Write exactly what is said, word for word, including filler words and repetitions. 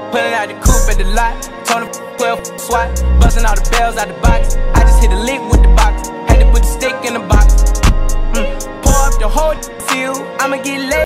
Pulling out the coupe at the lot. Told him twelve swat. Busting all the bells out the box. I just hit a lick with the box. Had to put the stick in the box. Mm. Pour up the whole field. I'ma get laid.